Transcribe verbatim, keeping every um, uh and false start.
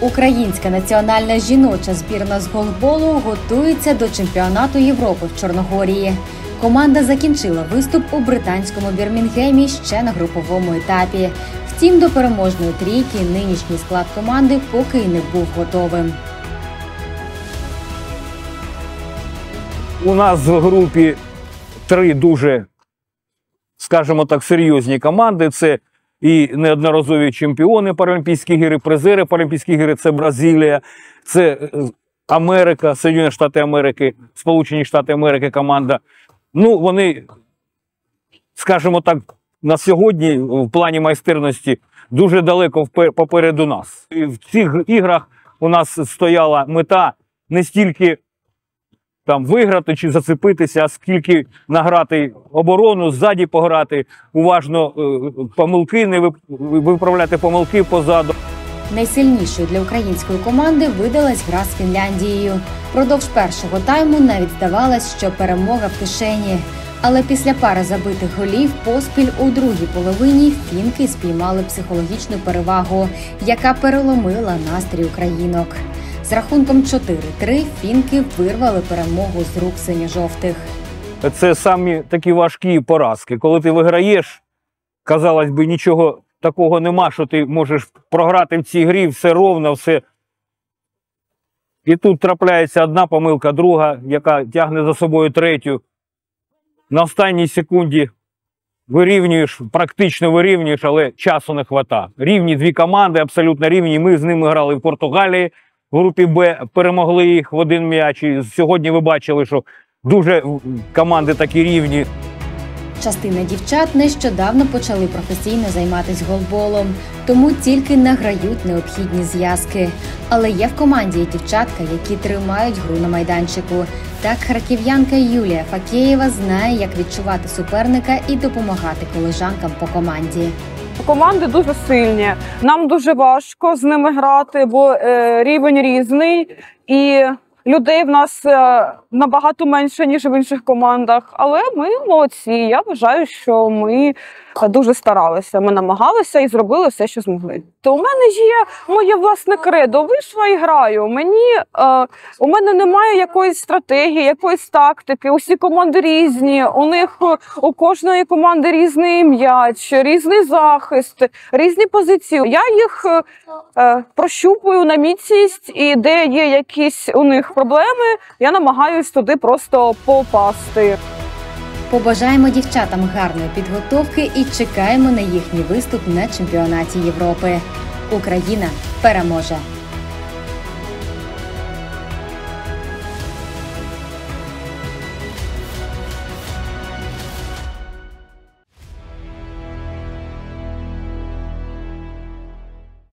Українська національна жіноча збірна з голболу готується до чемпіонату Європи в Чорногорії. Команда закінчила виступ у британському Бірмінгемі ще на груповому етапі. Втім, до переможної трійки нинішній склад команди поки й не був готовим. У нас в групі три дуже, скажімо так, серйозні команди. Це і неодноразові чемпіони Паралімпійських ігор, призери Паралімпійських ігор – це Бразилія, це Америка, Сполучені Штати Америки, Сполучені Штати Америки команда. Ну, вони, скажімо так, на сьогодні в плані майстерності дуже далеко попереду нас. І в цих іграх у нас стояла мета не стільки там виграти чи зацепитися, а скільки награти оборону, ззаді пограти, уважно е, помилки, не виправляти помилки позаду. Найсильнішою для української команди видалась гра з Фінляндією. Продовж першого тайму навіть здавалось, що перемога в кишені. Але після пари забитих голів поспіль у другій половині фінки спіймали психологічну перевагу, яка переломила настрій українок. З рахунком чотири три фінки вирвали перемогу з рук синьо-жовтих. Це самі такі важкі поразки. Коли ти виграєш, казалось би, нічого такого нема, що ти можеш програти в цій грі, все ровно, все. І тут трапляється одна помилка, друга, яка тягне за собою третю. На останній секунді вирівнюєш, практично вирівнюєш, але часу не вистачає. Рівні дві команди, абсолютно рівні. Ми з ними грали в Португалії. В групі Б перемогли їх в один м'яч. І сьогодні ви бачили, що дуже команди такі рівні. Частина дівчат нещодавно почали професійно займатися голболом, тому тільки награють необхідні зв'язки. Але є в команді і дівчатка, які тримають гру на майданчику. Так харків'янка Юлія Факєєва знає, як відчувати суперника і допомагати колежанкам по команді. Команди дуже сильні, нам дуже важко з ними грати, бо е, рівень різний і людей в нас е, набагато менше, ніж в інших командах. Але ми молодці, я вважаю, що ми дуже старалися, ми намагалися і зробили все, що змогли. То у мене є моє власне кредо, вийшла і граю. Мені, е, у мене немає якоїсь стратегії, якоїсь тактики, усі команди різні, у них у кожної команди різний м'яч, різний захист, різні позиції. Я їх е, прощупую на міцність і де є якісь у них проблеми, я намагаюсь туди просто попасти. Побажаємо дівчатам гарної підготовки і чекаємо на їхній виступ на чемпіонаті Європи. Україна переможе!